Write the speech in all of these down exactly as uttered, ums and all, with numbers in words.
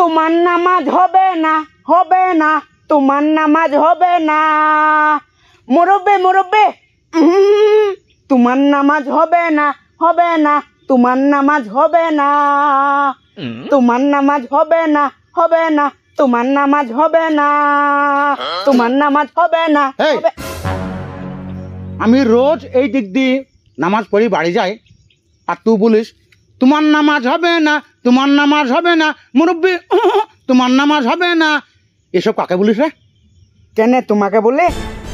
তোমার নামাজ হবে না হবে না তোমার নামাজ হবে না মুরব্বি মুরব্বি তোমার নামাজ হবে না হবে না তোমার নামাজ হবে না তোমার নামাজ হবে না হবে না তোমার নামাজ হবে না তোমার নামাজ হবে না। আমি রোজ এই দিক দিয়ে নামাজ পড়ি বাড়ি যাই আর তুই বলিস তোমার নামাজ হবে না তোমার নামাজ হবে না মুরব্বি তোমার নামাজ হবে না, এসব কাকে বলিস রে? কেন তোমাকে বলে?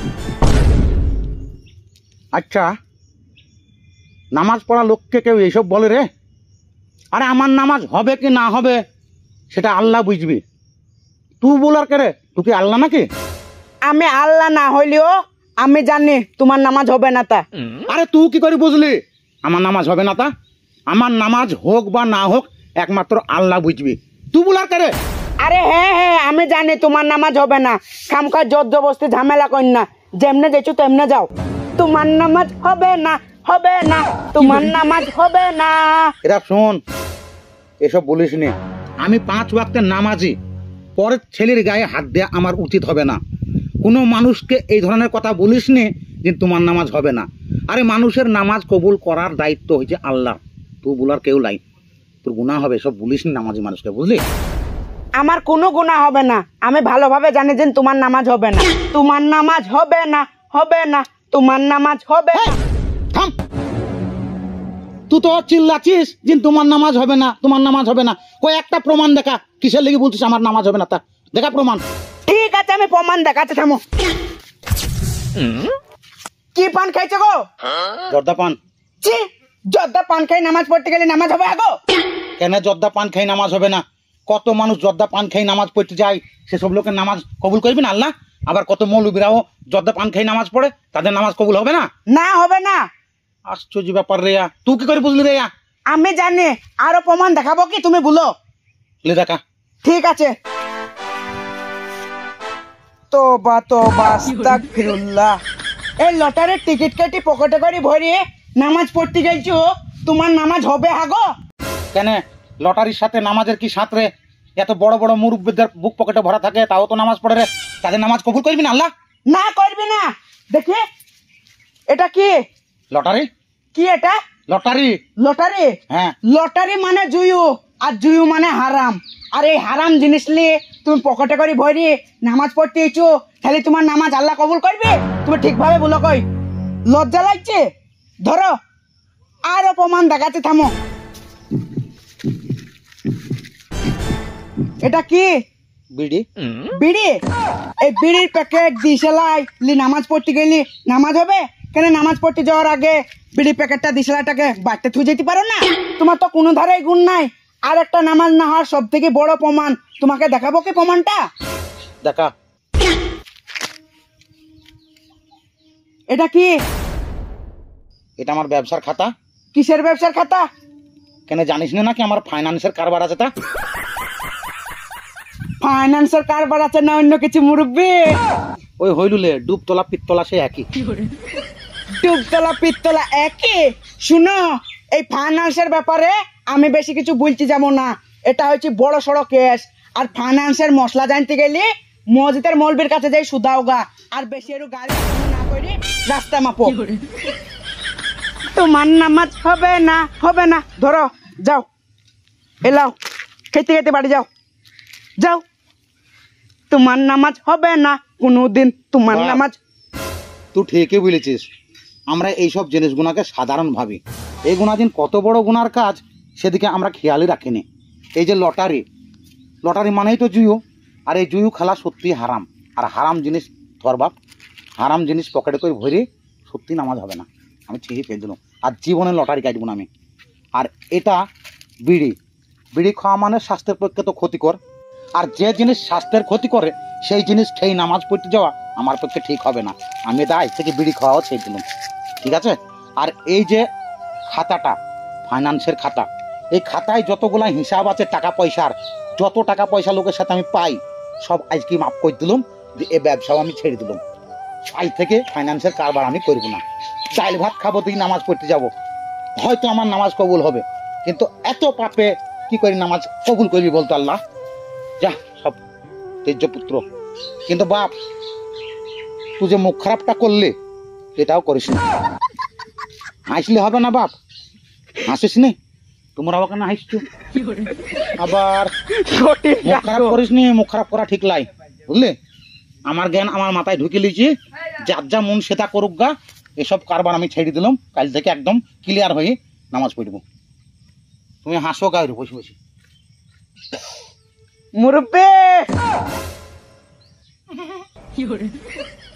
আচ্ছা নামাজ পড়া লোককে কেউ এইসব বলে রে? আরে আমার নামাজ হবে কি না হবে সেটা আল্লাহ বুঝবি, তুই বলার কে রে? তুই কি আল্লাহ নাকি? আমি আল্লাহ না হইলেও আমি জানি তোমার নামাজ হবে না তা। আরে তুই কি করে বুঝলি আমার নামাজ হবে না তা? আমার নামাজ হোক বা না হোক একমাত্র আল্লাহ বুঝবি, তুই বলার কে রে? আরে হ্যাঁ হ্যাঁ আমি জানি তোমার নামাজ হবে না, খামখা জোর জবরদস্তি ঝামেলা কর না, যেমনে যেছো তেমনে যাও। তোমার নামাজ হবে না হবে না তোমার নামাজ হবে না। এরা শোন এসব বলিস নি, আমি পাঁচ ওয়াক্তের নামাজি, পরের ছেলের গায়ে হাত দেয়া আমার উচিত হবে না। কোনো মানুষকে এই ধরনের কথা বলিস নি যে তোমার নামাজ হবে না। আরে মানুষের নামাজ কবুল করার দায়িত্ব হয়েছে আল্লাহ, তুই বলার কেউ নাই, তোর গুনাহ হবে, সব বলিস নি নামাজি মানুষকে, বুঝলি? আমার কোনো গুনাহ হবে না, আমি ভালোভাবে জানি যে তোমার নামাজ হবে না, তোমার নামাজ হবে না হবে না তোমার নামাজ হবে না। থাম, তুই তো চিল্লাছিস যে তোমার নামাজ হবে না তোমার নামাজ হবে না, কয়েকটা প্রমাণ দেখা, কিসের লেগে বলছিস আমার নামাজ হবে না তা? দেখা প্রমাণ। ঠিক আছে আমি প্রমাণ দেখাচ্ছি, থামো। কি পান খাইছো গো? জর্দা পান। ছি, জর্দা পান খাই নামাজ পড়তে গেলে নামাজ হবে আগো? কেন জর্দা পান খাই নামাজ হবে না? কত মানুষ জর্দা পান খাই নামাজ পড়তে যায়, সেসব লোকের নামাজ কবুল করবি না আল্লাহ? আবার কত মৌলবীরাও জর্দা পান খাই নামাজ পড়ে, তাদের নামাজ কবুল হবে না? না হবে না। আশ্চর্য ব্যাপার রেয়া, তুই কি করে বুঝলি রেয়া? আমি জানি, আরো প্রমাণ দেখাবো কি তুমি বলো? লে দেখা। ঠিক আছে। তোবা তোবা আস্তাগফিরুল্লাহ। এই লটারির টিকিট কেটে পকেটে করে ভরিয়ে নামাজ পড়তে গেছো, তোমার নামাজ হবে আগো? কেন লটারির সাথে নামাজের কি সাথ রে? এত বড় বড় মুরব্বিদের বুক পকেটে ভরা থাকে, তাও তো নামাজ পড়ে রে, তাদের নামাজ কবুল করবি না আল্লাহ? না করবি না। দেখি এটা কি লটারি? কি এটা? লটারি। লটারি? হ্যাঁ। লটারি মানে জুয়ু, আর জুয়ু মানে হারাম। আর এই হারাম জিনিস নিয়ে তুমি পকেটে করে ভরি নামাজ পড়তে এসো, তাহলে তোমার নামাজ আল্লাহ কবুল করবে? তুমি ঠিকভাবে বলো, কই লজ্জা লাগছে? ধরো আরো প্রমাণ দেখাচ্ছে, থামো। এটা কি? বিড়ি। বিড়ি? এই বিড়ির প্যাকেট দিশলাই লি নামাজ পড়তে গেলি নামাজ হবে? কেন নামাজ পড়তে যাওয়ার আগে বিড়ি প্যাকেটটা দিশলাটাকে বাড়তে থুয়ে যেতে পারো না? তোমার তো কোনো ধারে গুণ নাই। আর একটা নামাজ না হওয়ার সব থেকে বড় প্রমাণ তোমাকে দেখাবো কি প্রমাণটা? দেখা। এটা কি? এটা আমার ব্যবসার খাতা। কিসের ব্যবসার খাতা? কেন জানিস না নাকি আমার ফাইন্যান্সের কারবার আছে তা? ফাইন্যান্সের কারবার আছে না অন্য কিছু মুরব্বি? ওই হইলুলে ডুবতলা পিত্তলা সে একই। ডুবতলা পিত্তলা একই? শুনো, এই ফাইন্যান্সের ব্যাপারে আমি বেশি কিছু বলতে যাবো না, এটা হচ্ছে বড় সড়ো কেস। আর ফাইন্যান্সের মশলা জানতে গেলে মসজিদের মৌলবীর কাছে যাই সুদাওগা, আর বেশি একটু গাড়ি না করে রাস্তা মাপো। তোমার নামাজ হবে না হবে না। ধরো যাও, এলাও খেতে খেতে বাড়ি যাও, যাও। তোমার নামাজ হবে না কোনোদিন, তোমার নামাজ। তুই ঠিকই বলেছিস, আমরা এইসব জিনিসগুনাকে সাধারণ ভাবি, এই গুণাদিন কত বড় গুনার কাজ সেদিকে আমরা খেয়ালই রাখিনি। এই যে লটারি, লটারি মানেই তো জুয়ো, আর এই জুয়ো খেলা সত্যি হারাম। আর হারাম জিনিস ধরবাপ, হারাম জিনিস পকেটে করে ভরে সত্যি নামাজ হবে না, আমি ঠিকই পেয়ে দিলাম। আর জীবনে লটারি কাটবো না আমি। আর এটা বিড়ি, বিড়ি খাওয়া মানে স্বাস্থ্যের পক্ষে তো ক্ষতিকর, আর যে জিনিস স্বাস্থ্যের ক্ষতি করে সেই জিনিস খেয়ে নামাজ পড়তে যাওয়া আমার পক্ষে ঠিক হবে না। আমি এটা আজ থেকে বিড়ি খাওয়াও ছেড়ে দিলাম, ঠিক আছে? আর এই যে খাতাটা, ফাইন্যান্সের খাতা, এই খাতায় যতগুলা হিসাব আছে টাকা পয়সার, যত টাকা পয়সা লোকের সাথে আমি পাই সব আজকে মাফ করে দিলাম, যে এই ব্যবসাও আমি ছেড়ে দিলাম। আজ থেকে ফাইন্যান্সের কারবার আমি করবো না। চাইল ভাত খাবো তুই নামাজ পড়তে যাব, হয়তো আমার নামাজ কবুল হবে, কিন্তু এত পাপে কি করে নামাজ কবুল করবি বলতো আল্লাহ? যা সব তেজ্য পুত্র। কিন্তু বাপ, তুই যে মুখ খারাপটা করলে এটাও করিস না। হাসলে হবে না বাপ, হাসিস নি। তোমরা আবার কেন হাসছো? আবার মুখ খারাপ করিস নি, মুখ খারাপ করা ঠিক লাই, বুঝলে? আমার জ্ঞান আমার মাথায় ঢুকে লিছি, যার যা মন সেটা করুক গা। এসব কারবার আমি ছেড়ে দিলাম, কাল থেকে একদম ক্লিয়ার হয়ে নামাজ পড়ব। তুমি হাসো গায়ে বসে বসে। মুরব্বি